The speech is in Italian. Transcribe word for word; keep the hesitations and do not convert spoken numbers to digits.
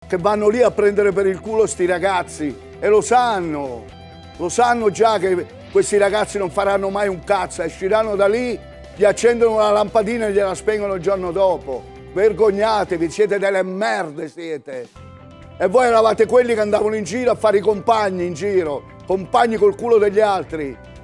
che vanno lì a prendere per il culo sti ragazzi e lo sanno, lo sanno già che questi ragazzi non faranno mai un cazzo, usciranno da lì, gli accendono la lampadina e gliela spengono il giorno dopo. Vergognatevi, siete delle merde, siete. E voi eravate quelli che andavano in giro a fare i compagni in giro, compagni col culo degli altri.